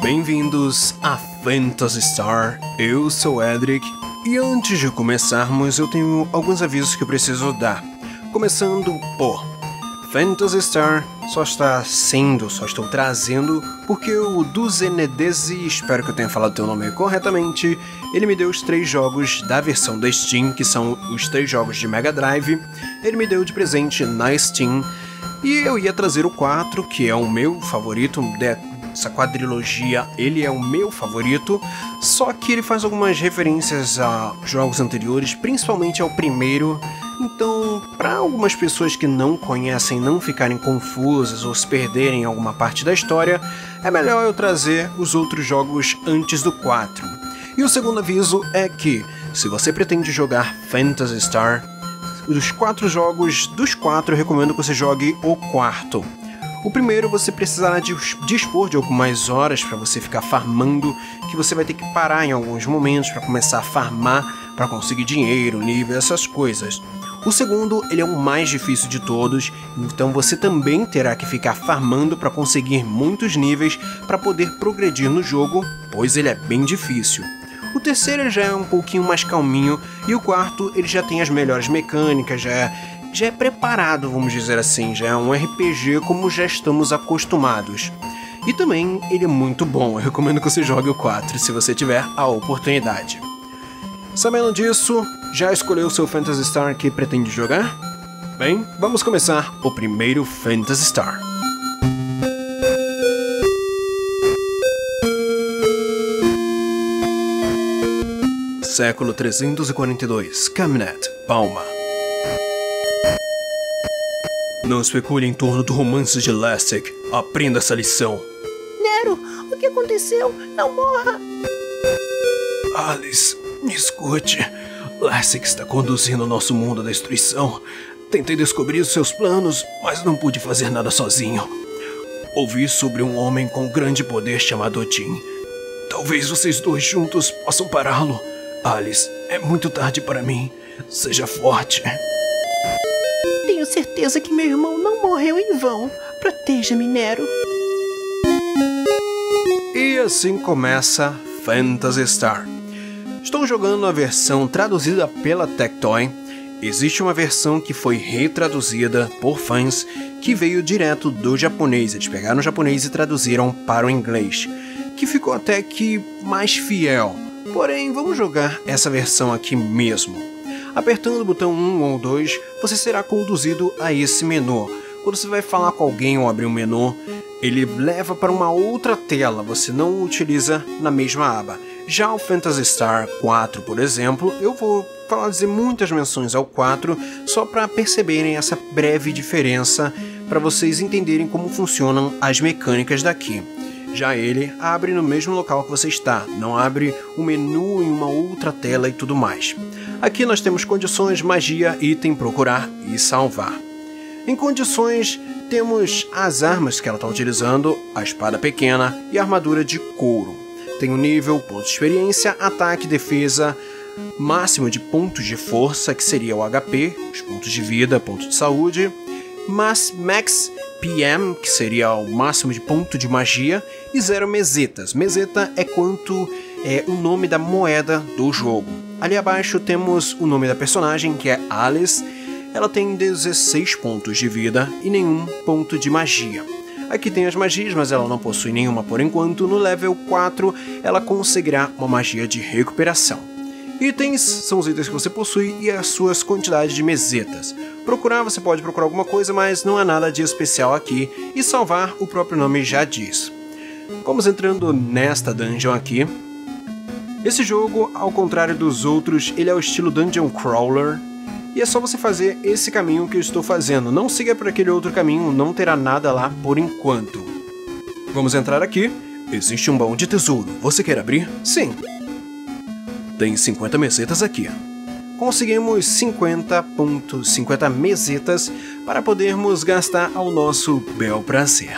Bem-vindos a Phantasy Star, eu sou Edric, e antes de começarmos eu tenho alguns avisos que eu preciso dar. Começando por Phantasy Star só estou trazendo porque o Duzenedesi, espero que eu tenha falado teu nome corretamente, ele me deu os 3 jogos da versão da Steam, que são os 3 jogos de Mega Drive, ele me deu de presente na Steam, e eu ia trazer o 4, que é o meu favorito, essa quadrilogia, ele é o meu favorito, só que ele faz algumas referências a jogos anteriores, principalmente ao primeiro, então para algumas pessoas que não conhecem não ficarem confusas ou se perderem em alguma parte da história, é melhor eu trazer os outros jogos antes do 4. E o segundo aviso é que, se você pretende jogar Phantasy Star, dos 4 jogos, dos 4 eu recomendo que você jogue o 4. O primeiro você precisará dispor de algumas horas para você ficar farmando, que você vai ter que parar em alguns momentos para começar a farmar, para conseguir dinheiro, nível, essas coisas. O segundo, ele é o mais difícil de todos, então você também terá que ficar farmando para conseguir muitos níveis para poder progredir no jogo, pois ele é bem difícil. O terceiro ele já é um pouquinho mais calminho, e o quarto ele já tem as melhores mecânicas, já é preparado, vamos dizer assim, já é um RPG como já estamos acostumados. E também ele é muito bom, eu recomendo que você jogue o 4 se você tiver a oportunidade. Sabendo disso, já escolheu o seu Phantasy Star que pretende jogar? Bem, vamos começar o primeiro Phantasy Star. Século 342, Camnet, Palma. Não especule em torno do romance de Lessig. Aprenda essa lição. Nero, o que aconteceu? Não morra! Alice, me escute. Lessig está conduzindo nosso mundo à destruição. Tentei descobrir os seus planos, mas não pude fazer nada sozinho. Ouvi sobre um homem com grande poder chamado Odin. Talvez vocês dois juntos possam pará-lo. Alice, é muito tarde para mim. Seja forte. Tenho certeza que meu irmão não morreu em vão. Proteja-me, Nero. E assim começa Phantasy Star. Estou jogando a versão traduzida pela Tectoy. Existe uma versão que foi retraduzida por fãs que veio direto do japonês. Eles pegaram o japonês e traduziram para o inglês, que ficou até que mais fiel. Porém, vamos jogar essa versão aqui mesmo. Apertando o botão 1 ou 2, você será conduzido a esse menu. Quando você vai falar com alguém ou abrir um menu, ele leva para uma outra tela, você não o utiliza na mesma aba. Já o Phantasy Star 4, por exemplo, eu vou fazer muitas menções ao 4, só para perceberem essa breve diferença, para vocês entenderem como funcionam as mecânicas daqui. Já ele abre no mesmo local que você está, não abre o menu em uma outra tela e tudo mais. Aqui nós temos condições, magia, item, procurar e salvar. Em condições, temos as armas que ela está utilizando, a espada pequena e a armadura de couro. Tem o nível, ponto de experiência, ataque, defesa, máximo de pontos de força, que seria o HP, os pontos de vida, ponto de saúde, Max PM, que seria o máximo de ponto de magia, e 0 mesetas. Meseta é quanto é o nome da moeda do jogo. Ali abaixo temos o nome da personagem, que é Alice. Ela tem 16 pontos de vida e nenhum ponto de magia. Aqui tem as magias, mas ela não possui nenhuma por enquanto. No level 4, ela conseguirá uma magia de recuperação. Itens são os itens que você possui e as suas quantidades de mesetas. Procurar, você pode procurar alguma coisa, mas não há nada de especial aqui. E salvar, o próprio nome já diz. Vamos entrando nesta dungeon aqui. Esse jogo, ao contrário dos outros, ele é o estilo Dungeon Crawler. E é só você fazer esse caminho que eu estou fazendo. Não siga por aquele outro caminho, não terá nada lá por enquanto. Vamos entrar aqui. Existe um baú de tesouro. Você quer abrir? Sim. Tem 50 mesetas aqui. Conseguimos 50 mesetas para podermos gastar ao nosso bel prazer.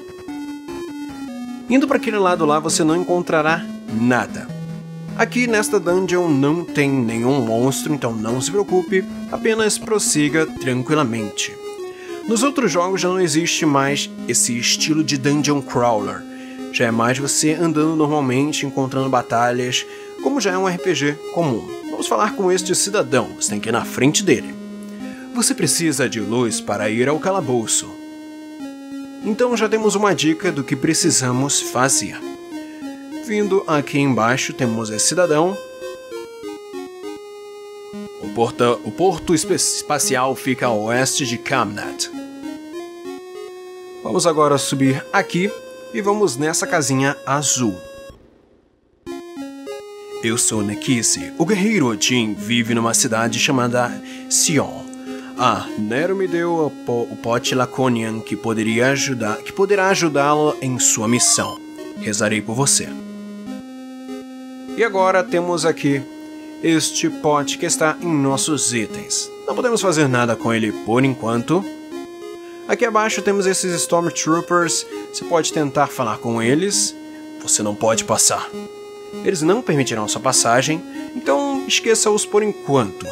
Indo para aquele lado lá, você não encontrará nada. Aqui nesta dungeon não tem nenhum monstro, então não se preocupe, apenas prossiga tranquilamente. Nos outros jogos já não existe mais esse estilo de Dungeon Crawler. Já é mais você andando normalmente, encontrando batalhas, como já é um RPG comum. Vamos falar com este cidadão, você tem que ir na frente dele. Você precisa de luz para ir ao calabouço. Então já temos uma dica do que precisamos fazer. Vindo aqui embaixo temos esse cidadão. O porto espacial fica a oeste de Camnet. Vamos agora subir aqui e vamos nessa casinha azul. Eu sou Nekisi. O guerreiro Odin vive numa cidade chamada Sion. Nero me deu o pote Laconian que poderá ajudá-lo em sua missão. Rezarei por você. E agora temos aqui este pote que está em nossos itens. Não podemos fazer nada com ele por enquanto. Aqui abaixo temos esses Stormtroopers. Você pode tentar falar com eles. Você não pode passar. Eles não permitirão sua passagem, então esqueça-os por enquanto.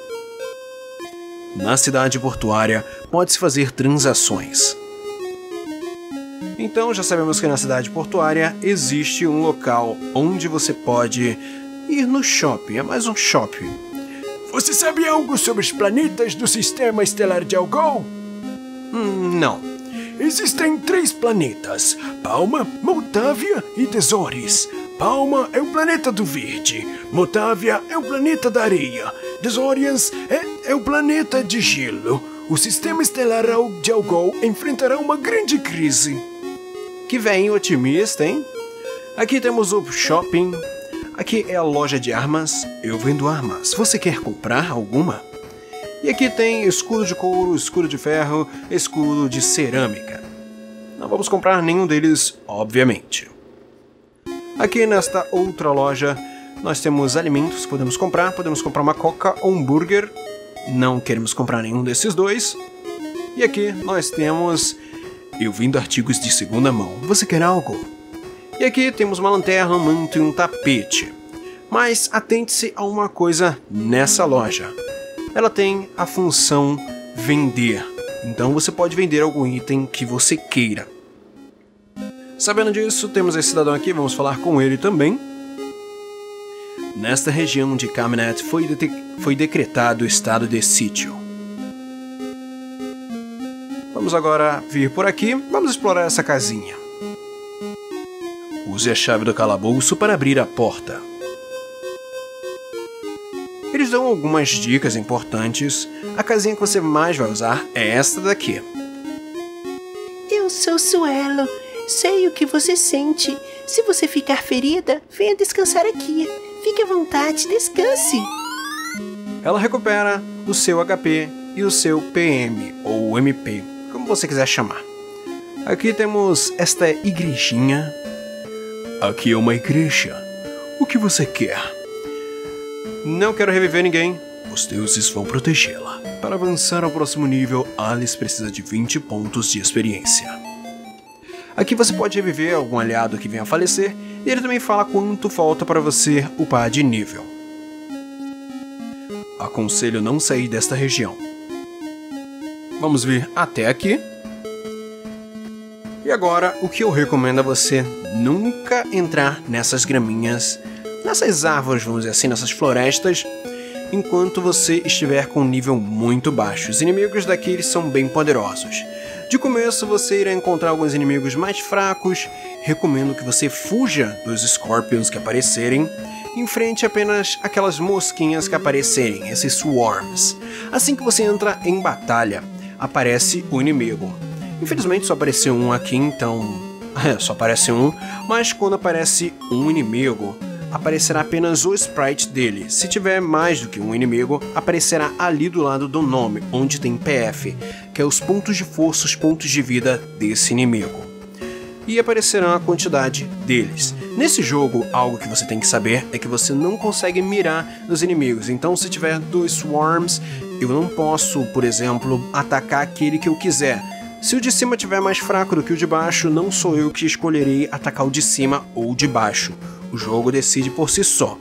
Na cidade portuária, pode-se fazer transações. Então já sabemos que na cidade portuária existe um local onde você pode ir no shopping, é mais um shopping. Você sabe algo sobre os planetas do sistema estelar de Algol? Não. Existem 3 planetas, Palma, Moltávia e Desores. Palma é o planeta do verde, Moltávia é o planeta da areia, Desorians é o planeta de gelo. O sistema estelar de Algol enfrentará uma grande crise. Que vem otimista, hein? Aqui temos o shopping. Aqui é a loja de armas. Eu vendo armas. Você quer comprar alguma? E aqui tem escudo de couro, escudo de ferro, escudo de cerâmica. Não vamos comprar nenhum deles, obviamente. Aqui nesta outra loja nós temos alimentos que podemos comprar uma coca ou um hambúrguer. Não queremos comprar nenhum desses dois. E aqui nós temos eu vendo artigos de segunda mão. Você quer algo? E aqui temos uma lanterna, um manto e um tapete. Mas atente-se a uma coisa nessa loja. Ela tem a função vender. Então você pode vender algum item que você queira. Sabendo disso, temos esse cidadão aqui, vamos falar com ele também. Nesta região de Camnet foi decretado o estado de sítio. Vamos agora vir por aqui, vamos explorar essa casinha. Use a chave do calabouço para abrir a porta. Eles dão algumas dicas importantes. A casinha que você mais vai usar é esta daqui. Eu sou Suelo. Sei o que você sente. Se você ficar ferida, venha descansar aqui. Fique à vontade, descanse. Ela recupera o seu HP e o seu PM, ou MP, como você quiser chamar. Aqui temos esta igrejinha. Aqui é uma igreja. O que você quer? Não quero reviver ninguém. Os deuses vão protegê-la. Para avançar ao próximo nível, Alice precisa de 20 pontos de experiência. Aqui você pode reviver algum aliado que venha a falecer, e ele também fala quanto falta para você upar de nível. Aconselho não sair desta região. Vamos vir até aqui. E agora, o que eu recomendo a você nunca entrar nessas graminhas, nessas árvores, vamos dizer assim, nessas florestas, enquanto você estiver com um nível muito baixo. Os inimigos daqui eles são bem poderosos. De começo você irá encontrar alguns inimigos mais fracos. Recomendo que você fuja dos Scorpions que aparecerem. Enfrente apenas aquelas mosquinhas que aparecerem, esses Swarms. Assim que você entra em batalha, aparece o inimigo. Infelizmente só apareceu um aqui, então... só aparece um, mas quando aparece um inimigo, aparecerá apenas o sprite dele. Se tiver mais do que um inimigo, aparecerá ali do lado do nome, onde tem PF, que é os pontos de força, os pontos de vida desse inimigo. E aparecerá a quantidade deles. Nesse jogo, algo que você tem que saber é que você não consegue mirar nos inimigos. Então, se tiver 2 Swarms, eu não posso, por exemplo, atacar aquele que eu quiser. Se o de cima estiver mais fraco do que o de baixo, não sou eu que escolherei atacar o de cima ou de baixo. O jogo decide por si só.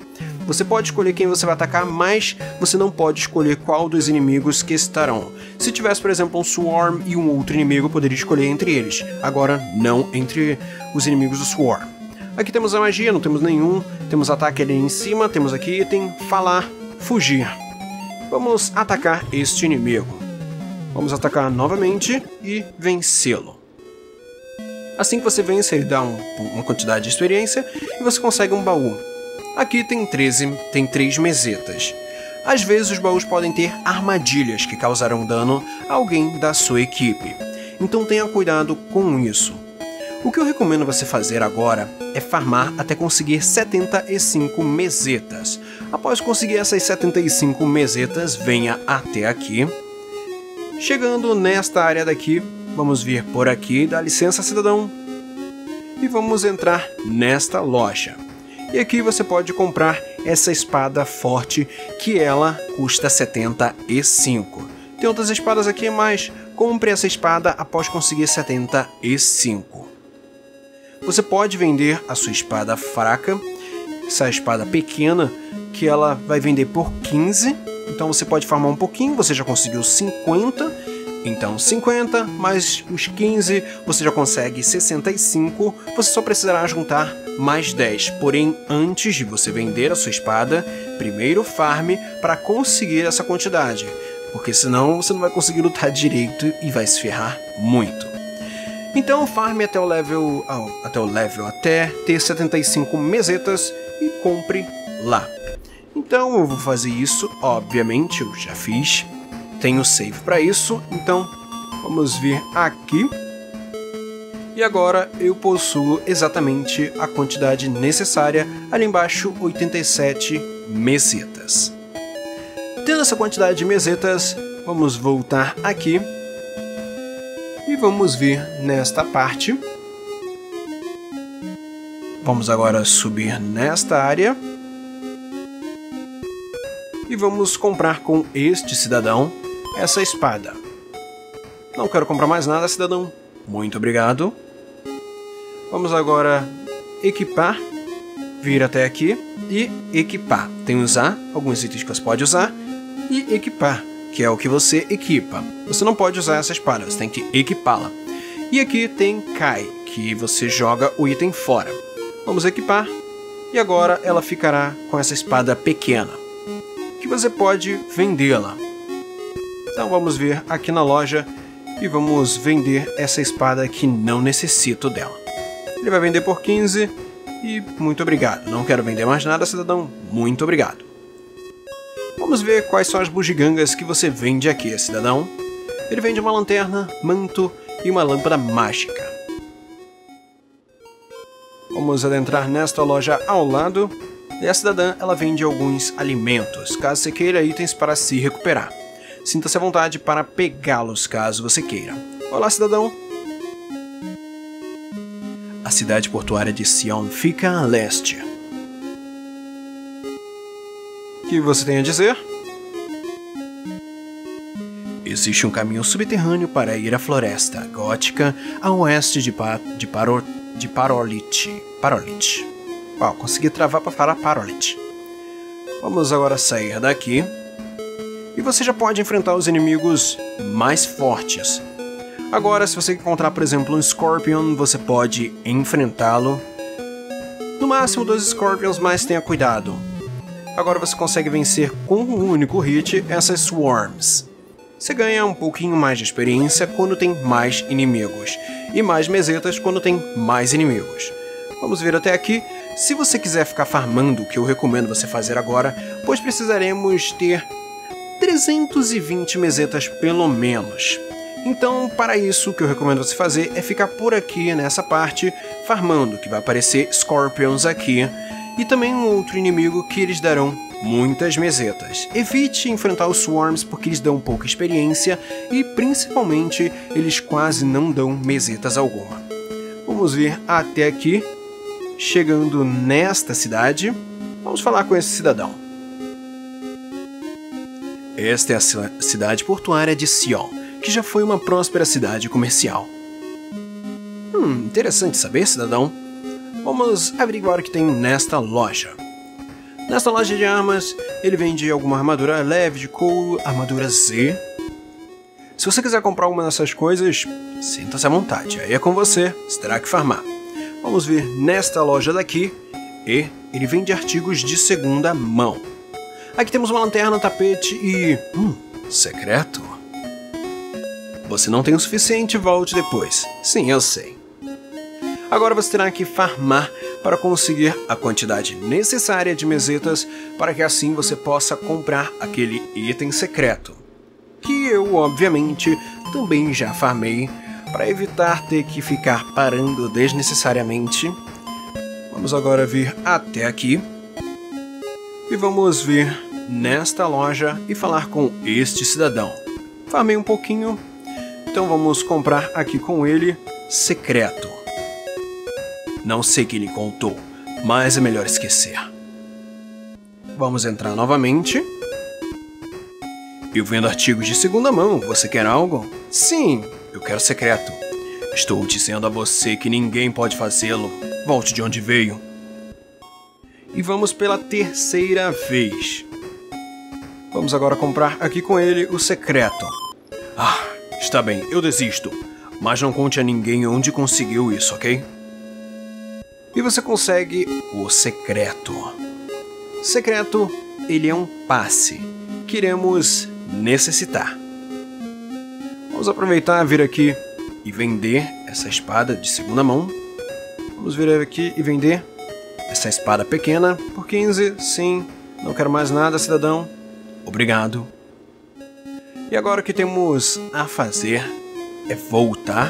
Você pode escolher quem você vai atacar, mas você não pode escolher qual dos inimigos que estarão. Se tivesse, por exemplo, um Swarm e um outro inimigo, eu poderia escolher entre eles. Agora, não entre os inimigos do Swarm. Aqui temos a magia, não temos nenhum. Temos ataque ali em cima, temos aqui item, falar, fugir. Vamos atacar este inimigo. Vamos atacar novamente e vencê-lo. Assim que você vence, ele dá uma quantidade de experiência e você consegue um baú. Aqui tem 3 mesetas. Às vezes os baús podem ter armadilhas que causarão dano a alguém da sua equipe. Então tenha cuidado com isso. O que eu recomendo você fazer agora é farmar até conseguir 75 mesetas. Após conseguir essas 75 mesetas, venha até aqui. Chegando nesta área daqui, vamos vir por aqui, dá licença, cidadão. E vamos entrar nesta loja. E aqui você pode comprar essa espada forte, que ela custa 75. Tem outras espadas aqui, mas compre essa espada após conseguir 75. Você pode vender a sua espada fraca, essa espada pequena, que ela vai vender por 15. Então você pode farmar um pouquinho, você já conseguiu 50. Então 50 mais os 15, você já consegue 65, você só precisará juntar mais 10. Porém, antes de você vender a sua espada, primeiro farme para conseguir essa quantidade, porque senão você não vai conseguir lutar direito e vai se ferrar muito. Então farme até até ter 75 mesetas e compre lá. Então eu vou fazer isso, obviamente, eu já fiz. Tenho save para isso, então vamos vir aqui. E agora eu possuo exatamente a quantidade necessária, ali embaixo 87 mesetas. Tendo essa quantidade de mesetas, vamos voltar aqui e vamos vir nesta parte. Vamos agora subir nesta área e vamos comprar com este cidadão essa espada. Não quero comprar mais nada, cidadão. Muito obrigado. Vamos agora equipar, vir até aqui e equipar. Tem usar, alguns itens que você pode usar, e equipar, que é o que você equipa. Você não pode usar essa espada, você tem que equipá-la. E aqui tem Kai, que você joga o item fora. Vamos equipar, e agora ela ficará com essa espada pequena, que você pode vendê-la. Então vamos ver aqui na loja e vamos vender essa espada que não necessito dela. Ele vai vender por 15 e muito obrigado. Não quero vender mais nada, cidadão. Muito obrigado. Vamos ver quais são as bugigangas que você vende aqui, cidadão. Ele vende uma lanterna, manto e uma lâmpada mágica. Vamos adentrar nesta loja ao lado. E a cidadã, ela vende alguns alimentos, caso você queira itens para se recuperar. Sinta-se à vontade para pegá-los, caso você queira. Olá, cidadão. A cidade portuária de Sion fica a leste. O que você tem a dizer? Existe um caminho subterrâneo para ir à floresta gótica a oeste de Parolite. Uau, consegui travar para falar Parolite. Vamos agora sair daqui. E você já pode enfrentar os inimigos mais fortes. Agora, se você encontrar, por exemplo, um Scorpion, você pode enfrentá-lo. No máximo 2 Scorpions, mas tenha cuidado. Agora você consegue vencer com um único hit essas Swarms. Você ganha um pouquinho mais de experiência quando tem mais inimigos. E mais mesetas quando tem mais inimigos. Vamos vir até aqui. Se você quiser ficar farmando, o que eu recomendo você fazer agora, pois precisaremos ter 320 mesetas pelo menos. Então, para isso, o que eu recomendo você fazer é ficar por aqui nessa parte, farmando, que vai aparecer Scorpions aqui, e também um outro inimigo que eles darão muitas mesetas. Evite enfrentar os Swarms porque eles dão pouca experiência e, principalmente, eles quase não dão mesetas alguma. Vamos vir até aqui, chegando nesta cidade, vamos falar com esse cidadão. Esta é a cidade portuária de Sion, que já foi uma próspera cidade comercial. Interessante saber, cidadão. Vamos averiguar o que tem nesta loja. Nesta loja de armas, ele vende alguma armadura leve de couro, armadura Z. Se você quiser comprar alguma dessas coisas, sinta-se à vontade, aí é com você, você terá que farmar. Vamos vir nesta loja daqui, e ele vende artigos de segunda mão. Aqui temos uma lanterna, tapete e... secreto? Você não tem o suficiente, volte depois. Sim, eu sei. Agora você terá que farmar para conseguir a quantidade necessária de mesetas para que assim você possa comprar aquele item secreto. Que eu, obviamente, também já farmei para evitar ter que ficar parando desnecessariamente. Vamos agora vir até aqui e vamos vir nesta loja e falar com este cidadão. Farmei um pouquinho, então vamos comprar aqui com ele secreto. Não sei o que ele contou, mas é melhor esquecer. Vamos entrar novamente. Eu vendo artigos de segunda mão, você quer algo? Sim, eu quero secreto. Estou dizendo a você que ninguém pode fazê-lo. Volte de onde veio. E vamos pela terceira vez. Vamos agora comprar aqui com ele o secreto. Ah, está bem, eu desisto. Mas não conte a ninguém onde conseguiu isso, ok? E você consegue o secreto. Secreto, ele é um passe que iremos necessitar. Vamos aproveitar, vir aqui e vender essa espada de segunda mão. Vamos vir aqui e vender essa espada pequena por 15. Sim, não quero mais nada, cidadão. Obrigado. E agora o que temos a fazer é voltar.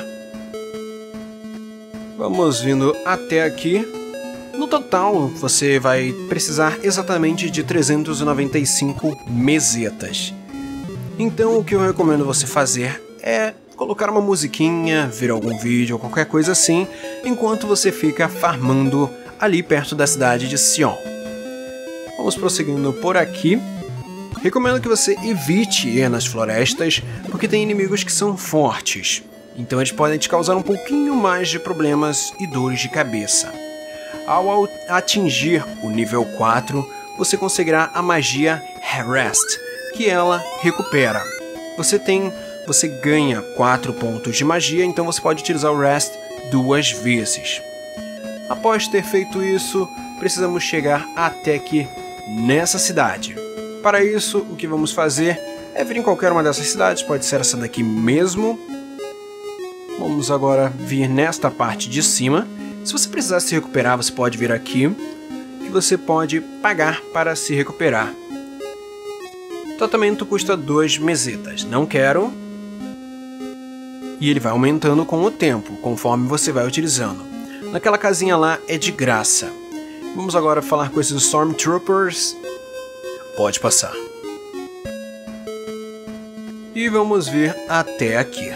Vamos vindo até aqui. No total, você vai precisar exatamente de 395 mesetas. Então, o que eu recomendo você fazer é colocar uma musiquinha, ver algum vídeo ou qualquer coisa assim, enquanto você fica farmando ali perto da cidade de Sion. Vamos prosseguindo por aqui. Recomendo que você evite ir nas florestas, porque tem inimigos que são fortes. Então eles podem te causar um pouquinho mais de problemas e dores de cabeça. Ao atingir o nível 4, você conseguirá a magia Rest, que ela recupera. Você ganha 4 pontos de magia, então você pode utilizar o Rest 2 vezes. Após ter feito isso, precisamos chegar até aqui nessa cidade. Para isso, o que vamos fazer é vir em qualquer uma dessas cidades, pode ser essa daqui mesmo. Vamos agora vir nesta parte de cima. Se você precisar se recuperar, você pode vir aqui, que você pode pagar para se recuperar. O tratamento custa 2 mesetas, não quero. E ele vai aumentando com o tempo, conforme você vai utilizando. Naquela casinha lá é de graça. Vamos agora falar com esses Stormtroopers. Pode passar. E vamos vir até aqui.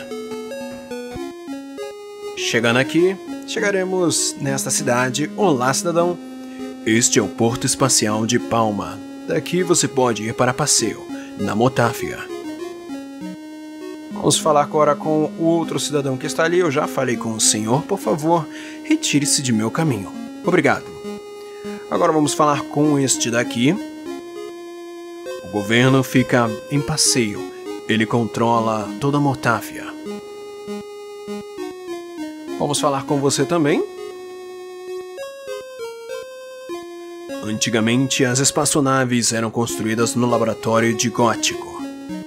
Chegando aqui, chegaremos nesta cidade. Olá, cidadão. Este é o Porto Espacial de Palma. Daqui você pode ir para passeio, na Motávia. Vamos falar agora com o outro cidadão que está ali. Eu já falei com o senhor. Por favor, retire-se de meu caminho. Obrigado. Agora vamos falar com este daqui. O governo fica em passeio. Ele controla toda a Motávia. Vamos falar com você também. Antigamente, as espaçonaves eram construídas no laboratório de Gótico.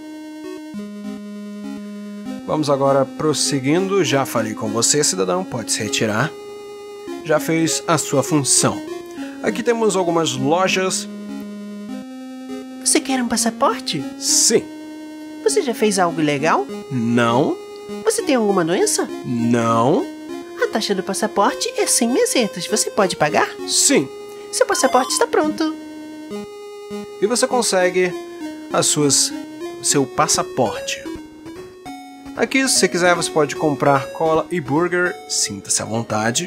Vamos agora prosseguindo. Já falei com você, cidadão. Pode se retirar. Já fez a sua função. Aqui temos algumas lojas. Você quer um passaporte? Sim. Você já fez algo ilegal? Não. Você tem alguma doença? Não. A taxa do passaporte é 100 mesetas. Você pode pagar? Sim. Seu passaporte está pronto. E você consegue seu passaporte. Aqui, se você quiser, você pode comprar cola e burger. Sinta-se à vontade.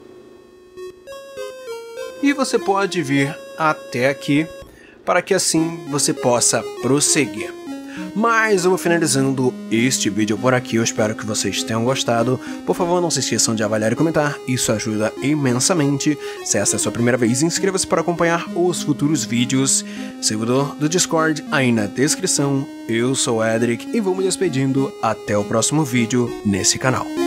E você pode vir até aqui para que assim você possa prosseguir. Mas eu vou finalizando este vídeo por aqui, eu espero que vocês tenham gostado. Por favor, não se esqueçam de avaliar e comentar, isso ajuda imensamente. Se essa é a sua primeira vez, inscreva-se para acompanhar os futuros vídeos. Servidor do Discord aí na descrição. Eu sou o Edric e vou me despedindo até o próximo vídeo nesse canal.